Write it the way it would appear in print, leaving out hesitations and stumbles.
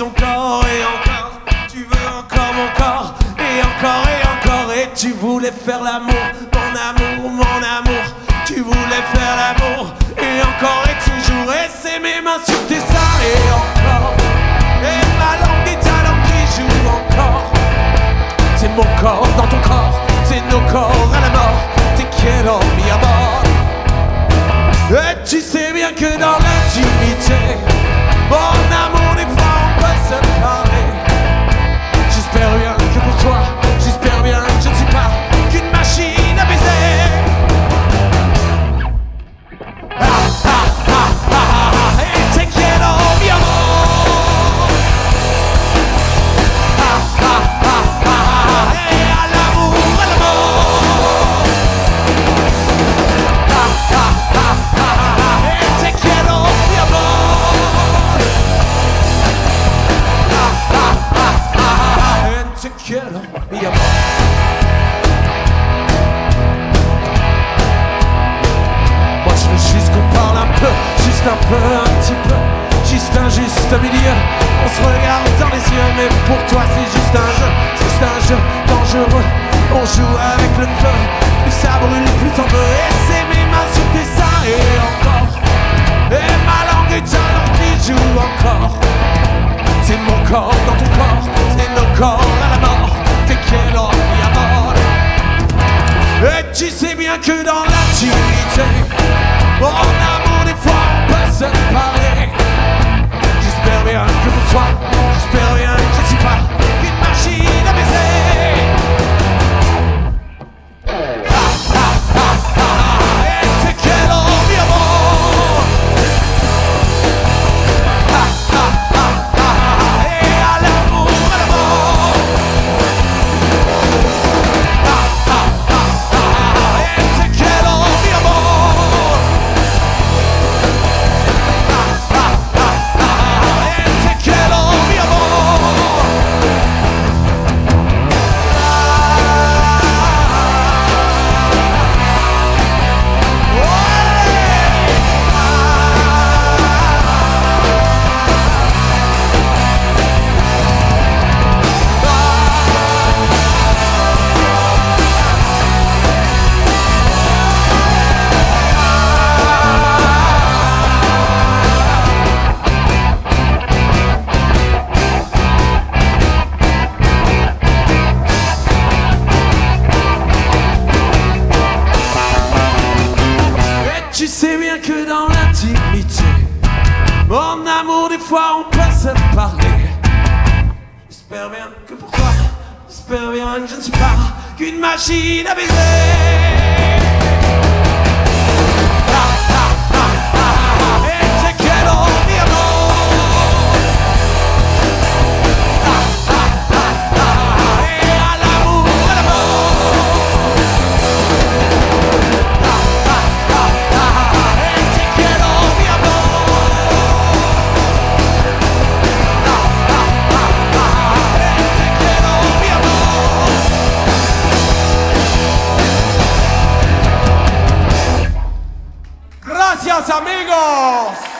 ton corps et encore. Tu veux encore mon corps et encore et encore. Et tu voulais faire l'amour, mon amour, mon amour. Tu voulais faire l'amour et encore et toujours. Et c'est mes mains sur tes seins et encore. Et ma langue et ta langue qui jouent encore. C'est mon corps dans ton corps, c'est nos corps à la mort. Te quiero mi amor. Et tu sais bien que dans l'intimité, mon amour, des fois on peut se parler. J'espère bien que pour toi, j'espère bien que je ne suis pas qu'une machine à baiser. Ah ah ah ah ah, et te quiero mi amor. Ah ah ah ah ah, et à l'amour, à la mort. Ah ah ah ah ah, et te quiero mi amor. Ah ah ah ah ah, et te quiero mi amor. Moi je veux juste qu'on parle un peu, juste un peu, un petit peu, juste un juste milieu. On se regarde dans les yeux, mais pour toi c'est juste un jeu dangereux. On joue avec le feu, plus ça brûle, plus t'en veux. Et c'est mes mains sur tes seins et encore. Et ma langue et ta langue qui jouent encore. C'est mon corps dans ton corps, c'est nos corps à la mort. Te quiero mi amor. Et tu sais bien que dans l'intimité, mon amour, des fois on peut se parler. J'espère bien que pour toi, j'espère bien que je ne suis pas qu'une machine à baiser. Ah ah ah ah ah, et te quiero mi amor. Ah ah ah ah ah, et à l'amour, à la mort. Ah ah ah ah ah, et te quiero mi amor. Ah ah ah ah ah, et te quiero mi amor. Tu sais bien que dans l'intimité, mon amour, des fois on peut se parler. J'espère bien que pour toi, j'espère bien que je ne suis pas qu'une machine à baiser. Ah ah ah ah ah, et te quiero mi amor. Ah ah ah ah ah, et à l'amour, à la mort. Ah ah ah ah ah, et te quiero mi amor. Ah ah ah ah ah, et te quiero mi amor. Gracias amigos.